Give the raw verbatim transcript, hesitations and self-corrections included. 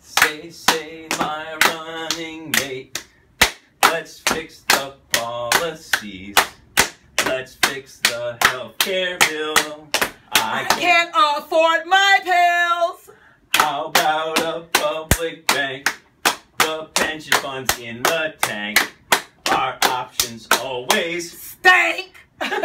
Say, say, my running mate, let's fix the policies. Let's fix the healthcare bill. I, I can't, can't afford my pills. How about a public bank? The pension fund's in the tank. Our options always stank.